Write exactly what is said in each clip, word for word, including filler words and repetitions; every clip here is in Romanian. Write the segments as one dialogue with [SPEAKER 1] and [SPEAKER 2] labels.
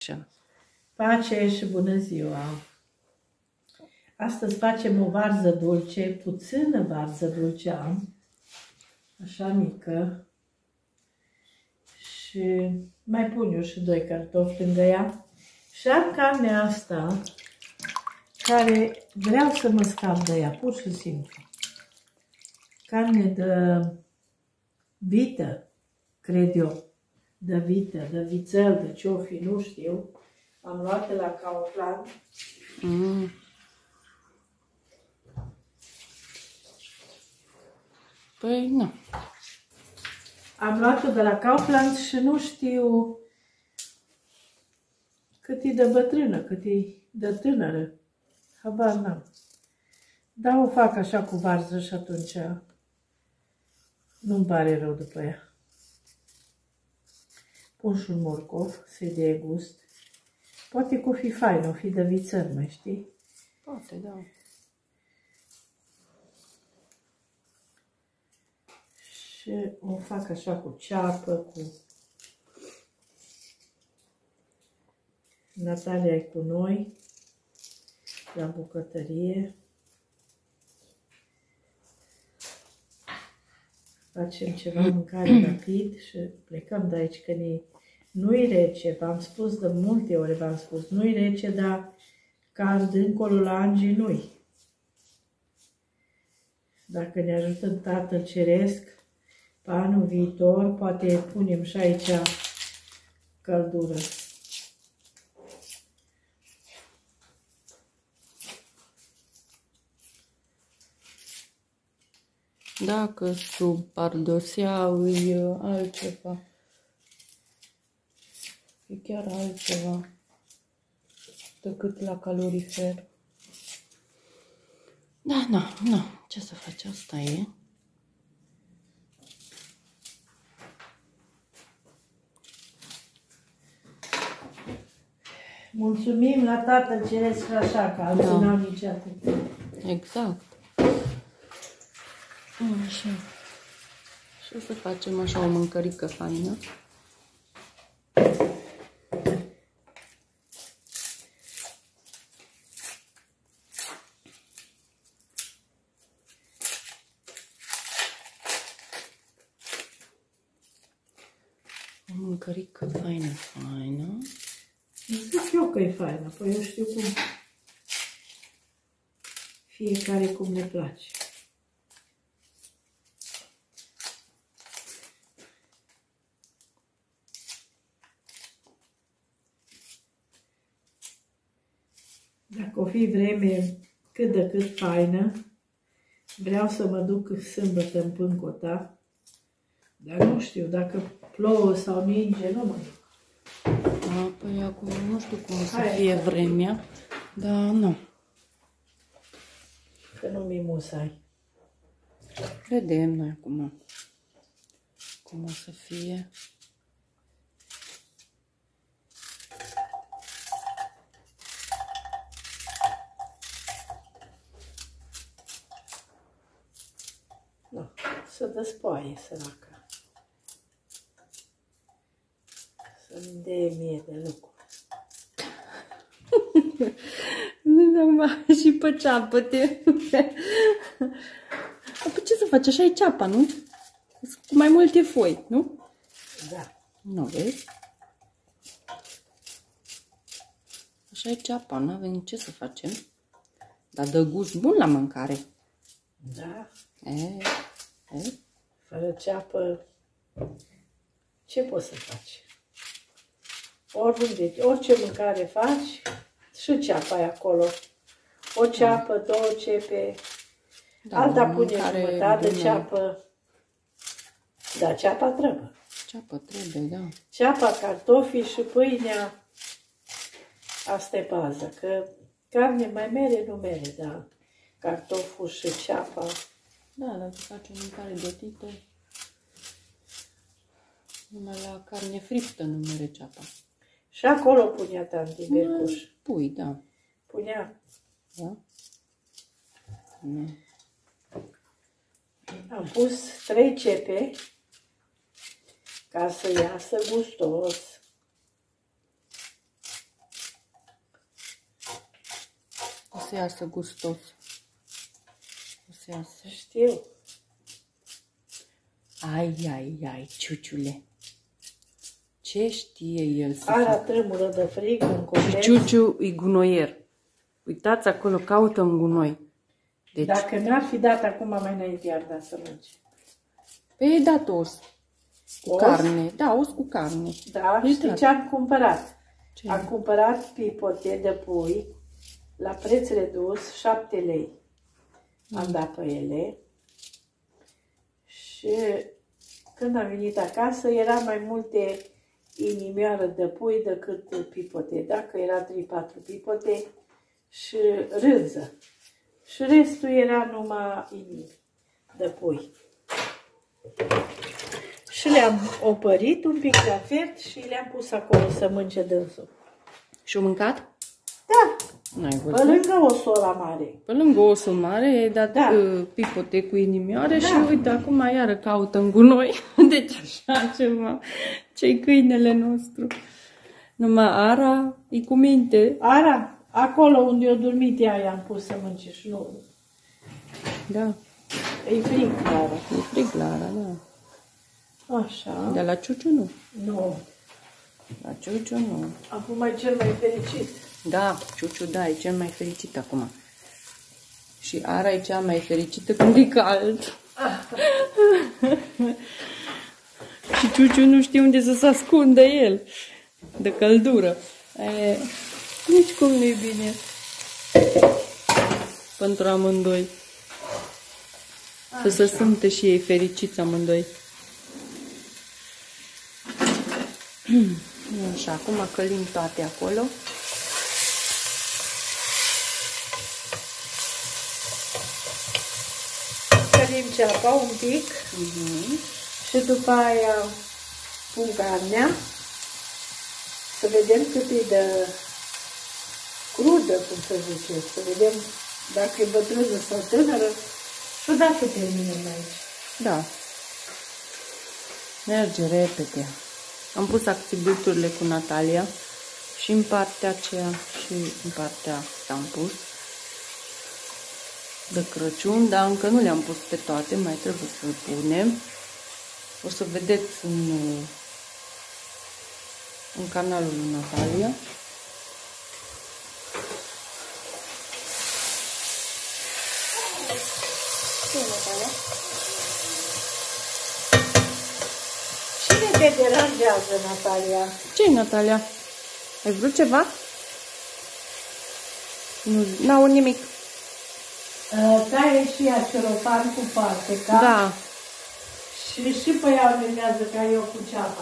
[SPEAKER 1] Ce?
[SPEAKER 2] Pace și bună ziua! Astăzi facem o varză dulce, puțină varză dulce am, așa mică. Și mai pun eu și doi cartofi lângă ea. Și am carnea asta, care vreau să mă scap de ea, pur și simplu. Carne de vită, cred eu. De vită, de vițel, de ce-o fi, nu știu. Am luat de la Kaufland.
[SPEAKER 1] Mm. Păi, nu.
[SPEAKER 2] Am luat-o de la Kaufland și nu știu cât e de bătrână, cât e de tânără. Habar n-am. Dar o fac așa cu varză și atunci nu-mi pare rău după ea. Pun și un morcov, să-i dea gust. Poate că o fi fain, o fi de vițăr, mai știi?
[SPEAKER 1] Poate, da.
[SPEAKER 2] Și o fac așa cu ceapă, cu... Natalia e cu noi la bucătărie. Facem ceva mâncare rapid și plecăm de aici, că nu-i rece. V-am spus de multe ori, v-am spus, nu-i rece, dar cald încolo la Angi nu-i. Dacă ne ajută Tatăl Ceresc, pe anul viitor, poate punem și aici căldură.
[SPEAKER 1] Dacă sub pardoseau e altceva. E chiar altceva decât la calorifer. Da, nu, nu. Ce să faci? Asta e.
[SPEAKER 2] Mulțumim la Tatăl Ceresc așa, că alții
[SPEAKER 1] Da.
[SPEAKER 2] n-au nici atât.
[SPEAKER 1] Exact. Așa. Și o să facem așa o mâncărică faină. O mâncărică faină, faină.
[SPEAKER 2] Zic eu că e faină, păi eu știu cum. Fiecare cum ne place. Dacă o fi vreme cât de cât faină, vreau să mă duc sâmbătă în Pâncota, dar nu știu, dacă plouă sau ninge, nu mă duc.
[SPEAKER 1] A, păi acum nu știu cum să
[SPEAKER 2] Hai,
[SPEAKER 1] fie
[SPEAKER 2] hai.
[SPEAKER 1] vremea, dar nu.
[SPEAKER 2] Că nu mi musai.
[SPEAKER 1] Vedem noi acum cum o să fie.
[SPEAKER 2] Nu, să despoaie, săracă. Să-mi dea mie de lucru.
[SPEAKER 1] Nu, și pe ceapă te... Păi ce să faci? Așa e ceapa, nu? Cu mai multe foi, nu?
[SPEAKER 2] Da.
[SPEAKER 1] Nu vezi? Așa e ceapa, nu avem ce să facem. Dar dă gust bun la mâncare.
[SPEAKER 2] Da.
[SPEAKER 1] E, e?
[SPEAKER 2] Fără ceapă, ce poți să faci? Oriunde, orice mâncare faci, și ceapa e acolo. O ceapă, două cepe,
[SPEAKER 1] Da,
[SPEAKER 2] alta
[SPEAKER 1] o
[SPEAKER 2] pune
[SPEAKER 1] mâncare
[SPEAKER 2] jumătate de
[SPEAKER 1] bună.
[SPEAKER 2] ceapă. Da, ceapa trebuie.
[SPEAKER 1] Ceapă trebuie, da.
[SPEAKER 2] Ceapa, cartofii și pâinea, asta e baza. Că carne mai mere, nu mere, da. Cartoful și ceapa.
[SPEAKER 1] Da, dacă faci o mâncare gătită, numai la carne friptă nu mere ceapa.
[SPEAKER 2] Și acolo punea tanti Bercuș.
[SPEAKER 1] Pui, da.
[SPEAKER 2] Punea.
[SPEAKER 1] Da? Nu.
[SPEAKER 2] Am pus trei cepe ca să iasă gustos.
[SPEAKER 1] să iasă gustos. O să iasă.
[SPEAKER 2] Știu.
[SPEAKER 1] Ai, ai, ai, ciuciule. Ce știe el să
[SPEAKER 2] Ara
[SPEAKER 1] facă?
[SPEAKER 2] tremură de frig în
[SPEAKER 1] Și
[SPEAKER 2] coteț.
[SPEAKER 1] ciuciu e gunoier. Uitați acolo, caută în gunoi. Deci,
[SPEAKER 2] Dacă n-ar fi dat acum mai înainte, iar da să mânci.
[SPEAKER 1] pe ei dat os. Cu
[SPEAKER 2] Os?
[SPEAKER 1] carne. Da, os cu carne.
[SPEAKER 2] Da,
[SPEAKER 1] Ei
[SPEAKER 2] știi
[SPEAKER 1] dat.
[SPEAKER 2] ce am cumpărat?
[SPEAKER 1] Ce?
[SPEAKER 2] Am cumpărat pipote de pui la preț redus, șapte lei. Am dat pe ele. Și când am venit acasă, era mai multe inimioară de pui decât pipote. Dacă era trei patru pipote și rânză. Și restul era numai inimi de pui. Și le-am opărit un pic la fiert și le-am pus acolo să mânce dânsul.
[SPEAKER 1] Și-o mâncat?
[SPEAKER 2] Da,
[SPEAKER 1] N-ai
[SPEAKER 2] pe
[SPEAKER 1] văzut?
[SPEAKER 2] lângă o soră mare.
[SPEAKER 1] Pe lângă osul mare, ai dat
[SPEAKER 2] Da.
[SPEAKER 1] uh, pipote cu inimioare
[SPEAKER 2] Da.
[SPEAKER 1] și uite, acum iară caută în gunoi. Deci așa ceva. Ce-i câinele nostru. Numai Ara e cu minte.
[SPEAKER 2] Ara, acolo unde eu dormit ea i-am pus să mânce și nu.
[SPEAKER 1] Da,
[SPEAKER 2] E frig, Ara.
[SPEAKER 1] e frig la Ara, da.
[SPEAKER 2] Așa.
[SPEAKER 1] Dar la Ciuciu nu.
[SPEAKER 2] Nu.
[SPEAKER 1] La Ciuciu nu.
[SPEAKER 2] Acum e cel mai fericit.
[SPEAKER 1] Da, Ciuciu, da, e cel mai fericit acum. Și Ara e cea mai fericită când e cald. Și Ciuciu nu știe unde să se ascundă el de căldură. E, nici cum nu e bine pentru amândoi. Să se simtă și ei fericiți amândoi. Așa, acum călim toate acolo.
[SPEAKER 2] Călim ceapa un pic
[SPEAKER 1] Uh-huh.
[SPEAKER 2] și după aia pun carnea să vedem cât e de crudă, cum să zice, să vedem dacă e bătrână sau tânără și odată terminăm aici.
[SPEAKER 1] Da. Merge repede. Am pus acțibuiturile cu Natalia și în partea aceea și în partea asta am pus de Crăciun, dar încă nu le-am pus pe toate, mai trebuie să le punem. O să vedeți în, în canalul lui Natalia. Ce e, Natalia?
[SPEAKER 2] Cine te deranjează, Natalia?
[SPEAKER 1] Ce-i, Natalia? Ai vrut ceva? Nu, n-au nimic.
[SPEAKER 2] Uh, taie și ea celofan cu parteca.
[SPEAKER 1] Da.
[SPEAKER 2] Și și pe ea urmează ca eu cu ceapa.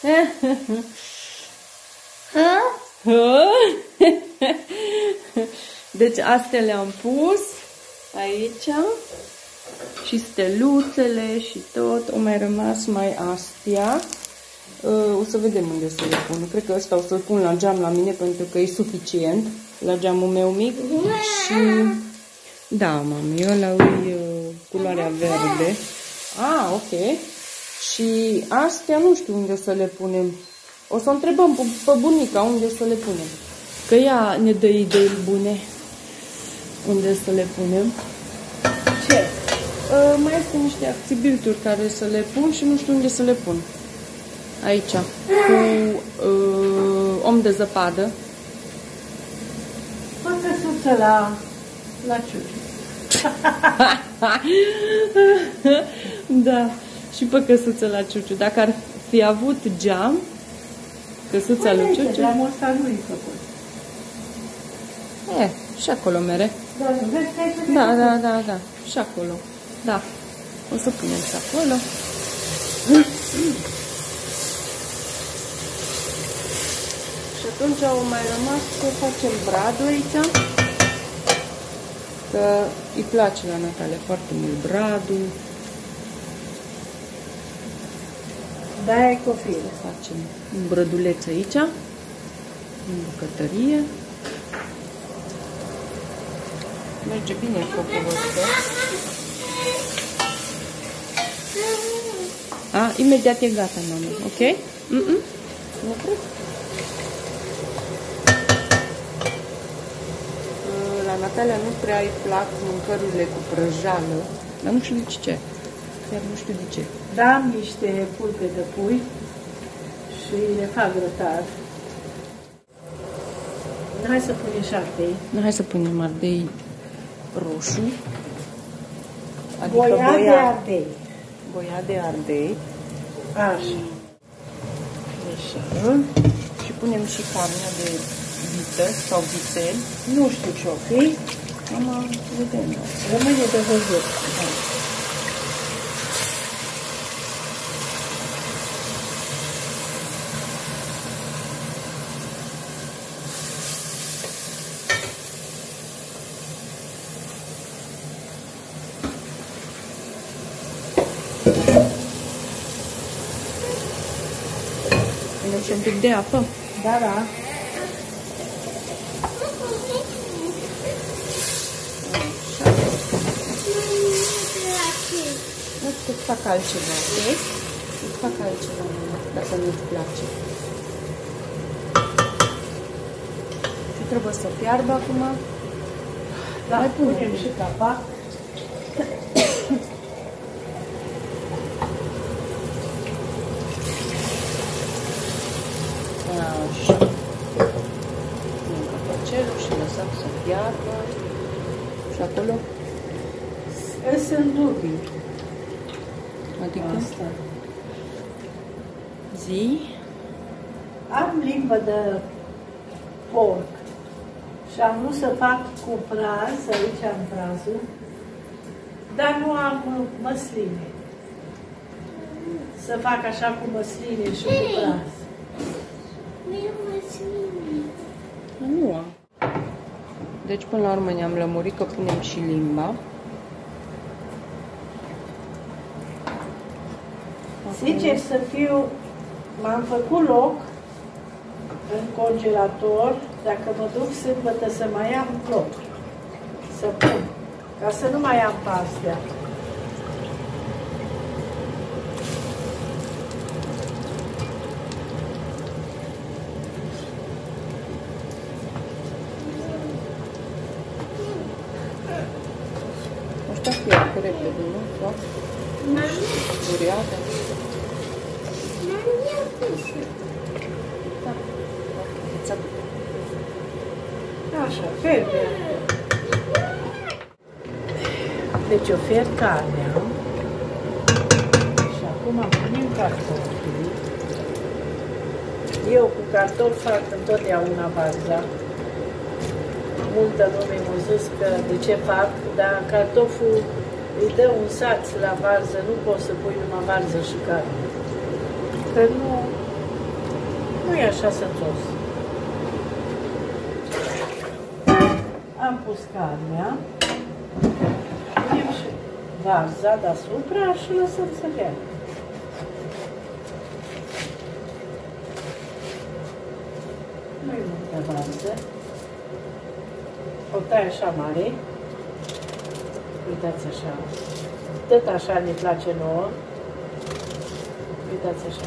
[SPEAKER 1] Deci astea le-am pus aici și steluțele și tot. Au mai rămas mai astea. O să vedem unde să le pun. Cred că ăsta o să-l pun la geam la mine pentru că e suficient la geamul meu mic. Și da, mami, ăla e culoarea verde. Ah, ok. Și astea nu știu unde să le punem. O să întrebăm pe, pe bunica unde să le punem. Că ea ne dă idei bune unde să le punem.
[SPEAKER 2] Ce?
[SPEAKER 1] Uh, mai este niște acțibilturi care să le pun și nu știu unde să le pun. Aici, cu uh, om de zăpadă.
[SPEAKER 2] Fă căsuță la, la Ciuciu.
[SPEAKER 1] Da, și pe căsuță la Ciuciu. Dacă ar fi avut geam, căsuța lui Ciuciu.
[SPEAKER 2] Geamul ăsta nu-i făcut.
[SPEAKER 1] E, și acolo mere.
[SPEAKER 2] Da, nu vezi că ai făcut?
[SPEAKER 1] Da, da, da, da, și acolo. Da, o să punem și acolo. Și atunci au mai rămas să facem bradul aici. Că îi place la Natalia foarte mult bradul.
[SPEAKER 2] Da, e cofil.
[SPEAKER 1] Facem un brăduleț aici, în bucătărie. Merge bine focul ăsta. A, imediat e gata, mama, ok? Mm-mm. Nu cred. La Natalia nu prea îi plac mâncărurile cu prăjală, dar nu știu de ce. Chiar nu știu de ce.
[SPEAKER 2] Da, am niște pulpe de pui și le fac grătar. Hai să punem și ardei.
[SPEAKER 1] Hai să punem ardei roșu. Adică
[SPEAKER 2] Boia,
[SPEAKER 1] boia
[SPEAKER 2] de ardei.
[SPEAKER 1] Boia de ardei.
[SPEAKER 2] Așa.
[SPEAKER 1] Așa. Și punem și carnea de vită sau vițel.
[SPEAKER 2] Nu știu ce-o fi.
[SPEAKER 1] Am vedem.
[SPEAKER 2] Rămâne de văzut.
[SPEAKER 1] Da. Punem și un pic de apă.
[SPEAKER 2] Da, da.
[SPEAKER 1] Îți fac altceva, ok? Îți fac altceva, dacă nu-ți place. Și trebuie să fiarbă acum.
[SPEAKER 2] Da, mai punem și capac.
[SPEAKER 1] Așa. Punem capacelul și lăsăm să fiarbă. Și acolo?
[SPEAKER 2] Sunt dubii.
[SPEAKER 1] Adică?
[SPEAKER 2] Asta.
[SPEAKER 1] Zi.
[SPEAKER 2] Am limbă de porc și am vrut să fac cu praz, aici am prazul, dar nu am măsline. Să fac așa cu măsline și cu praz.
[SPEAKER 1] Nu am. Deci până la urmă ne-am lămurit că punem și limba.
[SPEAKER 2] Sincer să fiu, m-am făcut loc în congelator, dacă mă duc sâmbătă să mai am loc, să pun, ca să nu mai am pastea.
[SPEAKER 1] Așa fier cu repede, nu? Sau? Durează.
[SPEAKER 2] Așa, ferbe. Deci eu fer carnea și acum punem cartofii. Eu cu cartofi fac întotdeauna varza. Multă lume m-a zis că de ce fac, dar cartoful îi dă un saț la varză, nu poți să pui numai varză și carne. Că nu, nu e așa sățos. Am pus carnea, punem și varza deasupra și lăsăm să fiarbă. Nu-i multă varză. O tai așa mare. Uitați așa. Tot așa ne place nouă. Uitați așa.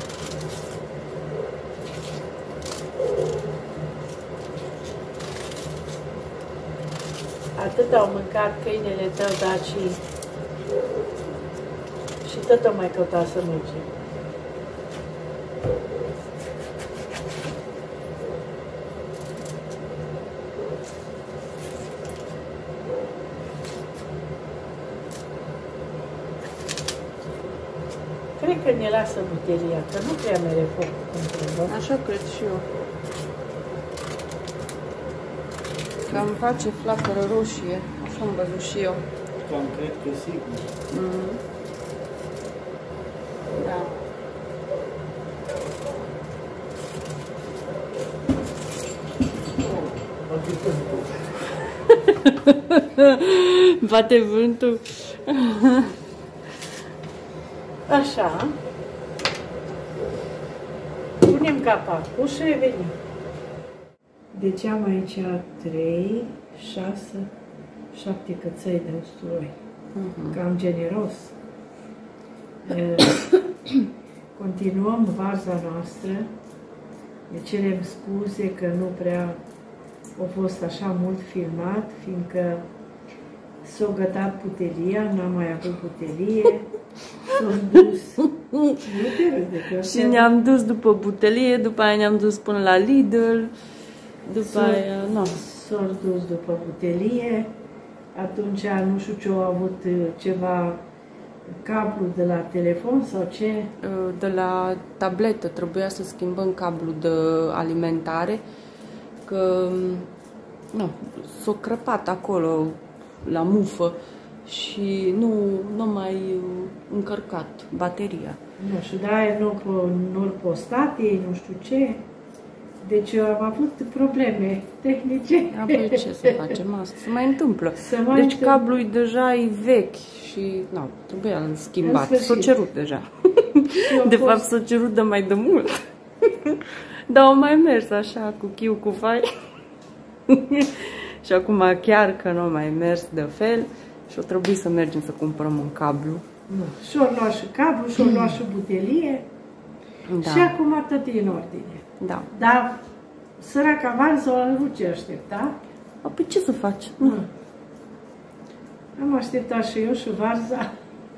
[SPEAKER 2] Atât au mâncat câinele tău, Daci, și tot o mai căuta să merge. Cred că ne lasă buteria, că nu prea mere foc cum trebuie.
[SPEAKER 1] Așa cred și eu. Că îmi face flacără roșie. Așa am văzut și eu.
[SPEAKER 3] Cam cred că sigur.
[SPEAKER 1] Mm. Da. Bate vântul.
[SPEAKER 2] Așa. Punem capacul și revenim. Deci am aici trei, șase, șapte căței de usturoi. Uh-huh. Cam generos. Continuăm varza noastră. Ne cerem scuze că nu prea a fost așa mult filmat, fiindcă s-a gătat putelia, n-am mai avut putelie, s-a dus. Nu te râde,
[SPEAKER 1] și ne-am dus după butelie, după aia ne-am dus până la Lidl, după aia, nu.
[SPEAKER 2] S-a dus după butelie, atunci nu știu ce au avut, ceva cablu de la telefon sau ce?
[SPEAKER 1] De la tabletă, trebuia să schimbăm cablu de alimentare, că nu, s-a crăpat acolo la mufă și nu, nu mai încărcat bateria.
[SPEAKER 2] Nu știu, de-aia nu au postat ei, nu știu ce. Deci eu am avut probleme tehnice.
[SPEAKER 1] Apoi ce să facem? Asta se mai întâmplă.
[SPEAKER 2] Se mai
[SPEAKER 1] deci
[SPEAKER 2] întâmplă.
[SPEAKER 1] cablul deja e vechi și nu, trebuia schimbat. S-a cerut deja. De fapt s-a cerut de mai de mult. Dar au mai mers așa cu chiu, cu fai. Și acum chiar că nu a mai mers de fel și o trebuie să mergem să cumpărăm un cablu.
[SPEAKER 2] Nu. Și-o luat și cablu, și-o luat și butelie.
[SPEAKER 1] Da.
[SPEAKER 2] Și acum tot e în ordine.
[SPEAKER 1] Da.
[SPEAKER 2] Dar săraca varză a avut ce aștepta.
[SPEAKER 1] Apoi ce să faci?
[SPEAKER 2] Nu. Am așteptat și eu și varza.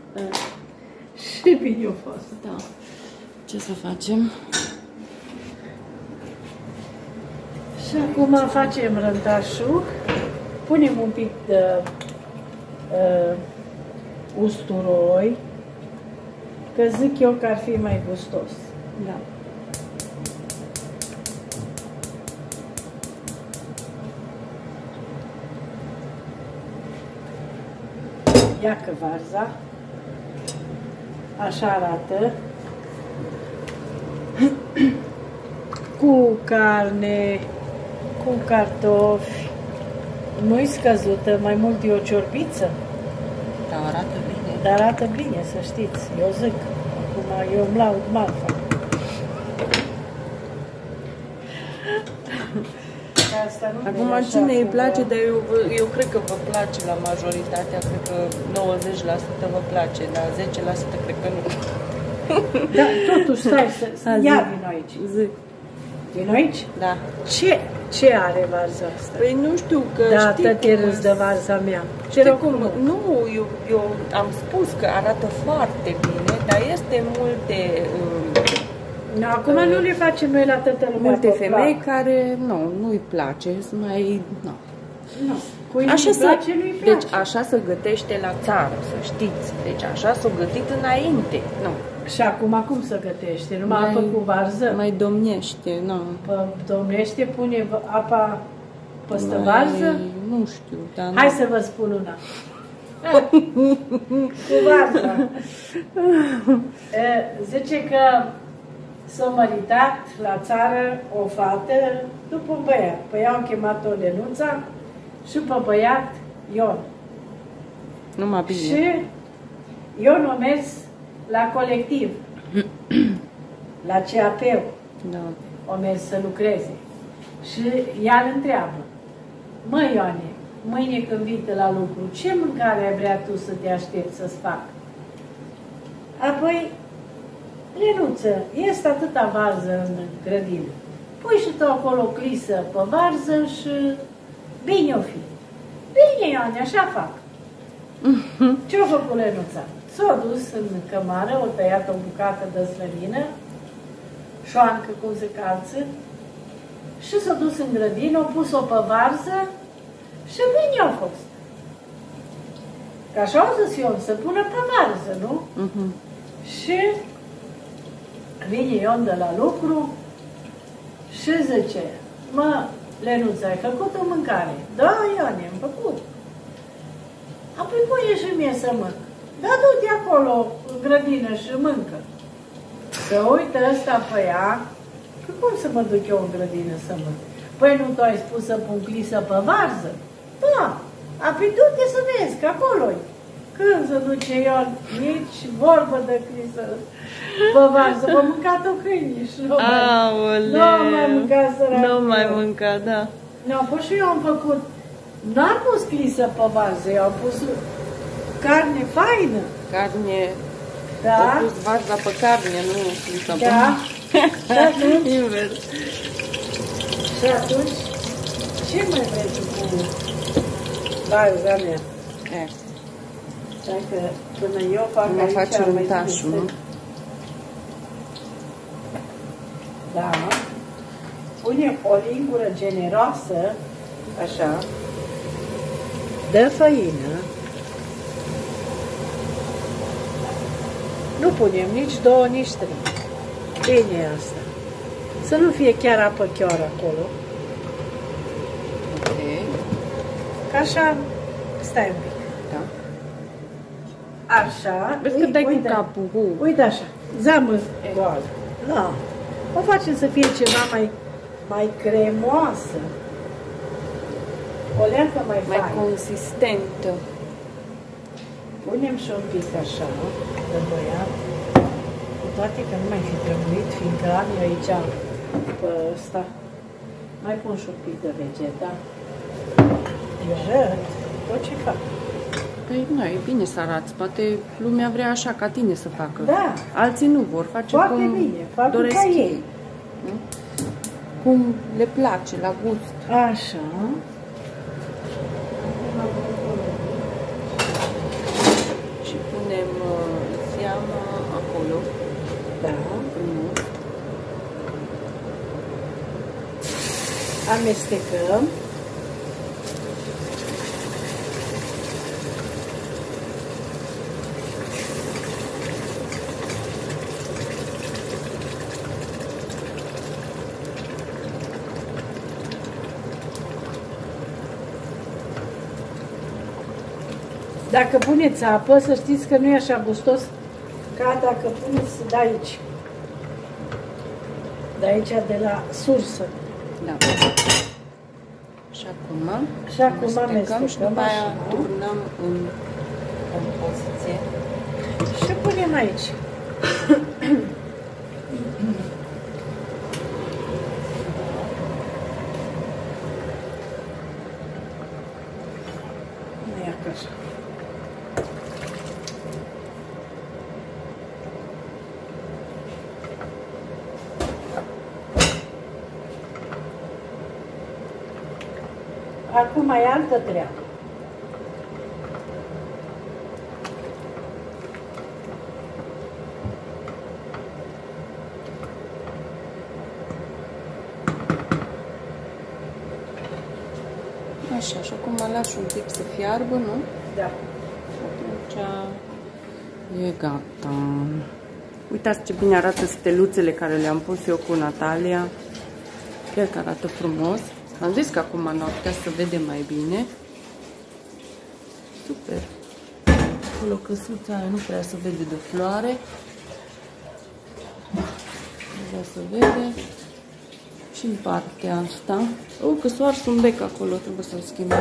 [SPEAKER 2] Și bine a fost.
[SPEAKER 1] Da. Ce să facem?
[SPEAKER 2] Și acum facem rântașul. Punem un pic de uh, usturoi, că zic eu că ar fi mai gustos.
[SPEAKER 1] Da.
[SPEAKER 2] Iacă varza. Așa arată. Cu carne, cu cartofi. Nu-i scăzută, mai mult e o ciorbiță.
[SPEAKER 1] Dar arată bine.
[SPEAKER 2] Dar arată bine, să știți. Eu zic. Acum eu îmi laud marfa.
[SPEAKER 1] Acum cine îi place, dar eu, eu cred că vă place la majoritatea, cred că nouăzeci la sută vă place, dar zece la sută cred că nu.
[SPEAKER 2] Da, totuși, stai să...
[SPEAKER 1] A,
[SPEAKER 2] ia,
[SPEAKER 1] zi.
[SPEAKER 2] vino aici.
[SPEAKER 1] Zi.
[SPEAKER 2] Vino aici?
[SPEAKER 1] Da.
[SPEAKER 2] Ce, ce are varza asta?
[SPEAKER 1] Păi nu știu că
[SPEAKER 2] Da,
[SPEAKER 1] știi
[SPEAKER 2] tot e
[SPEAKER 1] cum-
[SPEAKER 2] râs de varza mea. Ce
[SPEAKER 1] știi
[SPEAKER 2] rău
[SPEAKER 1] cum,
[SPEAKER 2] cum?
[SPEAKER 1] nu, eu, eu am spus că arată foarte bine, dar este multe, uh,
[SPEAKER 2] No, acum nu le facem noi la toată lumea.
[SPEAKER 1] multe
[SPEAKER 2] pe
[SPEAKER 1] femei
[SPEAKER 2] plac.
[SPEAKER 1] care nu, nu-i place, sunt mai, nu.
[SPEAKER 2] Nu. Cui
[SPEAKER 1] Așa
[SPEAKER 2] îi
[SPEAKER 1] să,
[SPEAKER 2] place, nu-i place.
[SPEAKER 1] deci așa se gătește la țară, să știți. Deci așa s-o gătit înainte. Nu.
[SPEAKER 2] Și acum cum se gătește? Numai apă cu varză?
[SPEAKER 1] Mai domnește, nu.
[SPEAKER 2] Pă, domnește, pune v- apa păstă
[SPEAKER 1] Mai-
[SPEAKER 2] varză?
[SPEAKER 1] Nu știu, dar
[SPEAKER 2] Hai
[SPEAKER 1] nu.
[SPEAKER 2] să vă spun una. Cu varză. E, zice că s-a măritat la țară o fată după un băiat. Păi au chemat-o Lenuța și pe băiat Ion.
[SPEAKER 1] Numai bine.
[SPEAKER 2] Și Ion a mers la colectiv, la C A P-ul,
[SPEAKER 1] Da.
[SPEAKER 2] a mers să lucreze. Și ea îl întreabă: mă, Ioane, mâine când vii la lucru, ce mâncare ai vrea tu să te aștepți să-ți fac? Apoi, Lenuță, este atâta varză în grădină. Pui și tu acolo o clisă pe varză și bine o fi. Bine, Ioane, așa fac. Ce-a făcut Lenuța? S-a dus în cămară, o tăiat o bucată de slănină, șoancă cum se calță, și s-a dus în grădină, a pus-o pe varză și bine a fost. Că așa au zis Ion, să pună pe varză, nu?
[SPEAKER 1] Mhm.
[SPEAKER 2] Și vine Ion de la lucru și zice: mă, Lenuță, ai făcut o mâncare? Da, Ione, am făcut. Apoi pune și mie să mânc. Da, du-te acolo în grădină și mâncă. Să uită ăsta pe ea, că cum să mă duc eu în grădină să mânc? Păi nu tu ai spus să pun clisă pe varză? Da, apoi du-te să vezi, că acolo-i. Când se duce Ion, nici vorbă de clisă pe varză, m-a mâncat-o câinii și nu mai,
[SPEAKER 1] Aoleu.
[SPEAKER 2] nu mai mâncat săracul.
[SPEAKER 1] Nu mai mânca, da.
[SPEAKER 2] Nu, păi și eu am făcut, n-am pus clisă pe varză, eu am pus carne faină.
[SPEAKER 1] Carne.
[SPEAKER 2] Da?
[SPEAKER 1] Ai pus varza pe carne, nu clisa pe...
[SPEAKER 2] Da. Și atunci,
[SPEAKER 1] Invers.
[SPEAKER 2] și atunci, și Ce mai vrei tu cu baiuga mea?
[SPEAKER 1] E.
[SPEAKER 2] Dacă până eu fac
[SPEAKER 1] Nu
[SPEAKER 2] aici...
[SPEAKER 1] face
[SPEAKER 2] mai
[SPEAKER 1] untașul, nu?
[SPEAKER 2] Da. Punem o lingură generoasă, așa, de făină. Nu punem nici două, nici trei. Bine asta. Să nu fie chiar apă chioară acolo.
[SPEAKER 1] Ok.
[SPEAKER 2] Ca așa, stai un pic.
[SPEAKER 1] Da.
[SPEAKER 2] Așa.
[SPEAKER 1] Vezi că dai cu
[SPEAKER 2] uite,
[SPEAKER 1] capul. Cu...
[SPEAKER 2] Uite așa, zeamă goală. Da. O facem să fie ceva mai, mai cremoasă. O leacă mai,
[SPEAKER 1] Mai
[SPEAKER 2] faină.
[SPEAKER 1] consistentă.
[SPEAKER 2] Punem și un pic așa, de băiat. Cu toate că nu mai fi trebuit, fiindcă am eu aici pe ăsta. Mai pun și un pic de vegeta. Eu arăt tot ce fac.
[SPEAKER 1] Păi nu, e bine să arăți. Poate lumea vrea așa ca tine să facă.
[SPEAKER 2] Da.
[SPEAKER 1] Alții nu vor face
[SPEAKER 2] Foarte
[SPEAKER 1] cum
[SPEAKER 2] bine, fac
[SPEAKER 1] doresc
[SPEAKER 2] ca
[SPEAKER 1] ei.
[SPEAKER 2] ei.
[SPEAKER 1] Nu? Cum le place, la gust.
[SPEAKER 2] Așa.
[SPEAKER 1] Și punem uh, zeamă acolo.
[SPEAKER 2] Da.
[SPEAKER 1] Frumos.
[SPEAKER 2] Amestecăm. Dacă puneți apă, să știți că nu e așa gustos ca dacă puneți de aici. De aici, de la sursă.
[SPEAKER 1] Da. Și acum
[SPEAKER 2] Și acum
[SPEAKER 1] amestecăm și după aia
[SPEAKER 2] așa.
[SPEAKER 1] turnăm în compoziție.
[SPEAKER 2] Și punem aici. Nu e așa. Acum mai e altă treabă.
[SPEAKER 1] Așa, și acum mă lași un pic să fiarbă, nu?
[SPEAKER 2] Da.
[SPEAKER 1] Și atunci e gata. Uitați ce bine arată steluțele care le-am pus eu cu Natalia. Chiar că arată frumos. Am zis că acum noaptea să vede mai bine. Super. Acolo căsuța aia nu prea se vede de floare. Nu vrea să vede. Și în partea asta. O, că s-a ars un bec acolo, trebuie să-l schimbăm.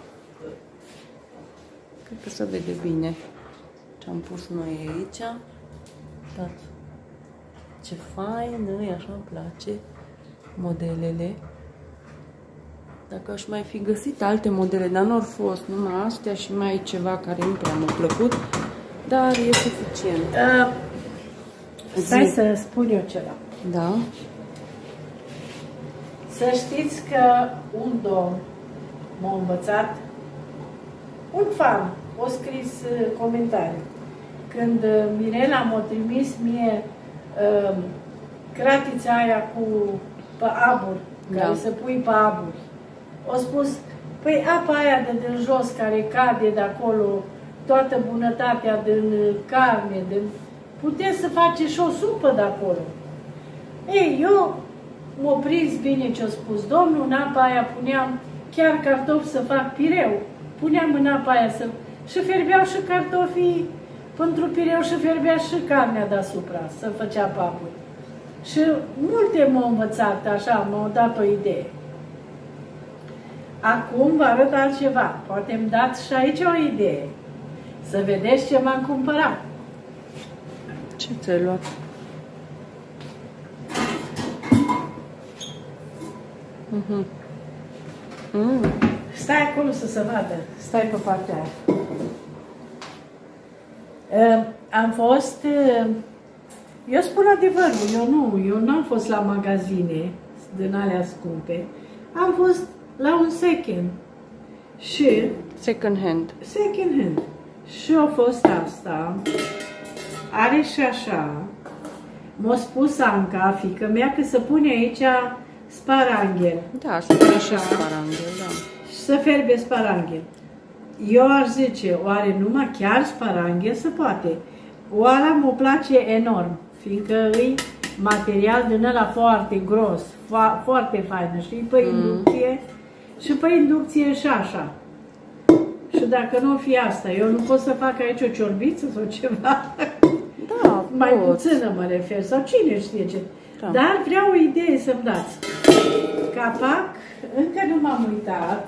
[SPEAKER 1] Cred că se vede bine ce am pus noi aici. Uitați ce fain, e, așa îmi place modelele. Dacă aș mai fi găsit alte modele, dar nu au fost numai astea și mai ceva care nu prea mi-a plăcut, dar e suficient.
[SPEAKER 2] Uh, stai Zi. să spun eu ceva.
[SPEAKER 1] Da.
[SPEAKER 2] Să știți că un domn m-a învățat, un fan, a scris comentarii. Când Mirela m-a trimis mie uh, cratița aia cu pe abur, da. Care să pui pe aburi, a spus, păi apa aia de din jos care cade de acolo, toată bunătatea din carne, din... puteți să faceți și o supă de acolo. Ei, eu m-a prins bine ce a spus domnul, în apa aia puneam chiar cartofi să fac pireu. Puneam în apa aia să... și fierbeau și cartofii pentru pireu și fierbea și carnea deasupra, să făcea papuri. Și multe m-au învățat așa, m-au dat o idee. Acum vă arăt altceva. Poate îmi dați și aici o idee. Să vedeți ce m-am cumpărat.
[SPEAKER 1] Ce ți-ai luat? Mm-hmm. Mm.
[SPEAKER 2] Stai acolo să se vadă. Stai pe partea aia. Uh, am fost... Uh, eu spun adevărul, eu nu, eu nu am fost la magazine din alea scumpe. Am fost la un second. Și
[SPEAKER 1] Second hand.
[SPEAKER 2] second hand. Și a fost asta. Are și așa. M-a spus Anca, fiica mea, că să pune aici sparanghel.
[SPEAKER 1] Da, să pune și sparanghel, da.
[SPEAKER 2] Și să fierbe sparanghel. Eu aș zice, oare numai chiar sparanghel se poate? Oara mă place enorm, fiindcă e material din ăla foarte gros, fo foarte faină, știi? Pe inducție și pe inducție și așa. Și dacă nu fi asta, eu nu pot să fac aici o ciorbiță sau ceva?
[SPEAKER 1] Da,
[SPEAKER 2] Mai
[SPEAKER 1] poți.
[SPEAKER 2] puțină mă refer, sau cine știe ce.
[SPEAKER 1] Da.
[SPEAKER 2] Dar vreau o idee să-mi dați. Capac, încă nu m-am uitat.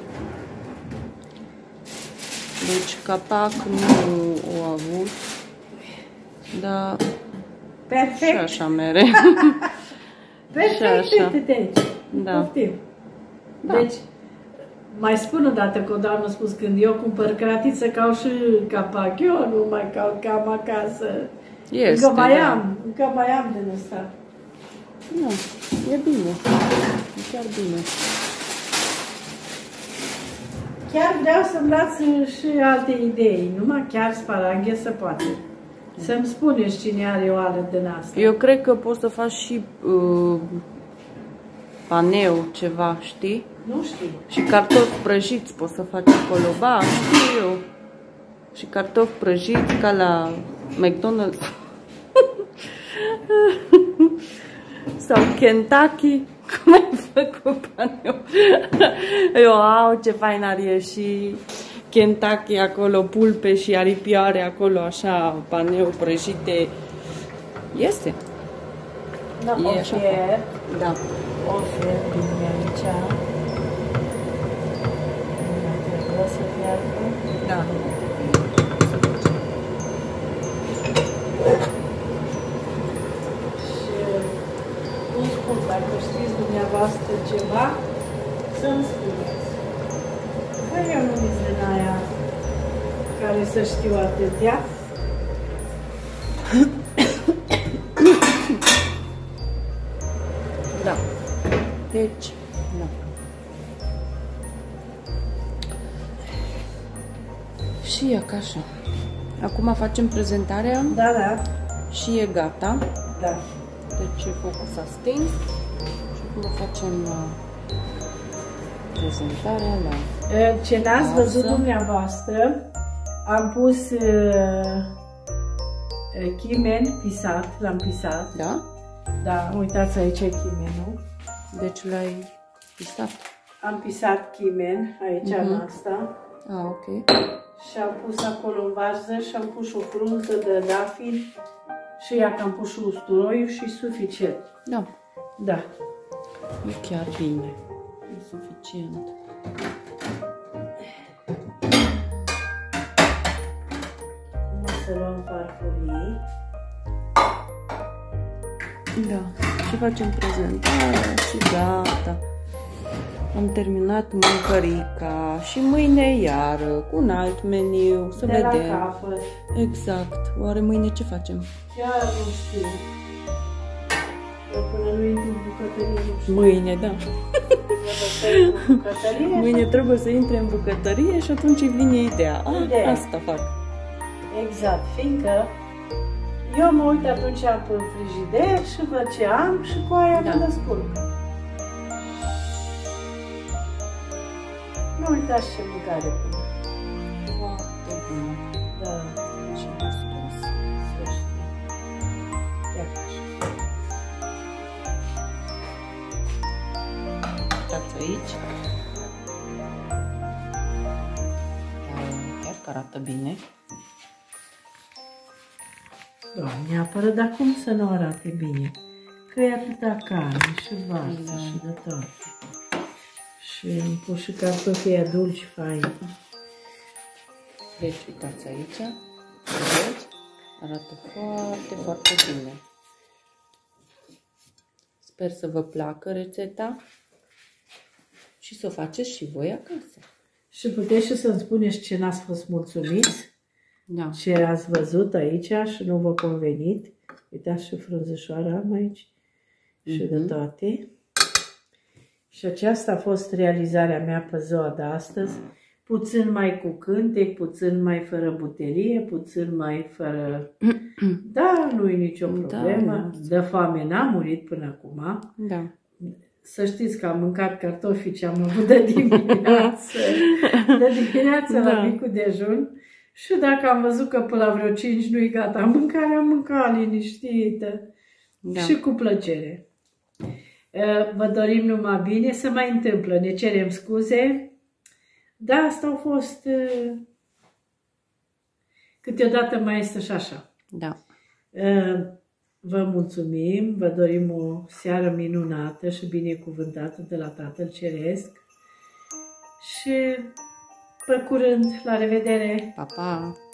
[SPEAKER 1] Deci capac nu o avut, dar
[SPEAKER 2] Perfect.
[SPEAKER 1] și așa mere.
[SPEAKER 2] Perfect,
[SPEAKER 1] și așa.
[SPEAKER 2] uite-te aici.
[SPEAKER 1] Da.
[SPEAKER 2] Poftim.
[SPEAKER 1] Da.
[SPEAKER 2] Deci, mai spun o dată că o doamnă a spus, când eu cumpăr cratiță, caut și capac. Eu nu mai caut cam acasă.
[SPEAKER 1] Este,
[SPEAKER 2] încă mai
[SPEAKER 1] da.
[SPEAKER 2] am, încă mai am din ăsta.
[SPEAKER 1] Nu, e bine. E chiar bine.
[SPEAKER 2] Chiar vreau să-mi dați și alte idei, numai chiar sparanghel se poate. Să-mi spuneți cine are o ală din asta.
[SPEAKER 1] Eu cred că poți să faci și uh, paneu, ceva, știi?
[SPEAKER 2] Nu știu.
[SPEAKER 1] Și cartofi prăjiți poți să faci acolo. Ba, știu eu. Și cartofi prăjiți ca la McDonald's. Sau Kentucky. Cum ai făcut paneu? Eu, au, ce fain ar ieși Kentucky acolo, pulpe și aripioare acolo, așa, paneu prăjite. Este.
[SPEAKER 2] Da,
[SPEAKER 1] E
[SPEAKER 2] o
[SPEAKER 1] așa.
[SPEAKER 2] fier.
[SPEAKER 1] Da.
[SPEAKER 2] O fier bine aici. Nu mai trebuie să fiarbă.
[SPEAKER 1] Da.
[SPEAKER 2] Și nu spun, dacă știți dumneavoastră ceva, să-mi spuneți. Că eu nu sunt din aia care să știu atâtea.
[SPEAKER 1] Da. Deci, da. Și e ca așa. Acum facem prezentarea
[SPEAKER 2] Da, da,
[SPEAKER 1] și e gata.
[SPEAKER 2] da.
[SPEAKER 1] Deci focul s-a stins și acum facem uh, prezentarea la...
[SPEAKER 2] Ce n-ați văzut
[SPEAKER 1] Lasă.
[SPEAKER 2] dumneavoastră, am pus uh, chimen pisat, l-am pisat.
[SPEAKER 1] Da?
[SPEAKER 2] Da, uitați aici chimenul.
[SPEAKER 1] Deci l-ai pisat.
[SPEAKER 2] Am pisat chimen aici
[SPEAKER 1] Mhm.
[SPEAKER 2] în asta
[SPEAKER 1] Ah, ok.
[SPEAKER 2] și am pus acolo în varză și am pus o frunză de dafin și ia că am pus și usturoiul și suficient.
[SPEAKER 1] Da.
[SPEAKER 2] Da.
[SPEAKER 1] E chiar bine. E suficient.
[SPEAKER 2] O să luăm farfurii.
[SPEAKER 1] Da. Și facem prezentarea și gata. Am terminat mâncărica și mâine iară cu un alt meniu, să
[SPEAKER 2] De
[SPEAKER 1] vedem.
[SPEAKER 2] la capăt.
[SPEAKER 1] Exact. Oare mâine ce facem?
[SPEAKER 2] Chiar nu știu. Eu până nu intru în bucătărie, nu știu.
[SPEAKER 1] Mâine, da.
[SPEAKER 2] Trebuie să intru în bucătărie.
[SPEAKER 1] Mâine trebuie să intre în bucătărie și atunci îi vine ideea. A,
[SPEAKER 2] Ideea.
[SPEAKER 1] asta fac.
[SPEAKER 2] Exact, fiindcă eu mă uit atunci pe frigider și văd ce am și cu aia
[SPEAKER 1] Da.
[SPEAKER 2] mă descurc. Nu uitați ce mâncare pun.
[SPEAKER 1] Foarte bună.
[SPEAKER 2] Da,
[SPEAKER 1] Și gustos.
[SPEAKER 2] să știi. Ia ca așa.
[SPEAKER 1] Uitați aici. Chiar că arată bine.
[SPEAKER 2] Doamne, apără, dar cum să nu arate bine? Că e atâta carne și varză
[SPEAKER 1] Da.
[SPEAKER 2] și de toate. Și îmi pun și cartofii aia dulci faini.
[SPEAKER 1] Deci, uitați aici. Vedeți? Arată foarte, foarte bine. Sper să vă placă rețeta și să o faceți și voi acasă.
[SPEAKER 2] Și puteți și să-mi spuneți ce n-ați fost mulțumiți,
[SPEAKER 1] Da.
[SPEAKER 2] ce ați văzut aici și nu v-a convenit. Uitați și frunzișoara am aici și de
[SPEAKER 1] Mhm.
[SPEAKER 2] toate. Și aceasta a fost realizarea mea pe ziua de astăzi. Puțin mai cu cântec, puțin mai fără butelie, puțin mai fără... Da, nu e nicio problemă.
[SPEAKER 1] Da,
[SPEAKER 2] de foame n-am murit până acum.
[SPEAKER 1] Da.
[SPEAKER 2] Să știți că am mâncat cartofii ce am avut de dimineață. De dimineață da. La micul dejun. Și dacă am văzut că până la vreo cinci nu-i gata mâncarea, am mâncat liniștită. Da. Și cu plăcere. Vă dorim numai bine, să mai întâmplă, ne cerem scuze. Da, asta au fost... Câteodată mai este și așa.
[SPEAKER 1] Da.
[SPEAKER 2] Vă mulțumim, vă dorim o seară minunată și binecuvântată de la Tatăl Ceresc. Și pe curând, la revedere!
[SPEAKER 1] Pa, pa!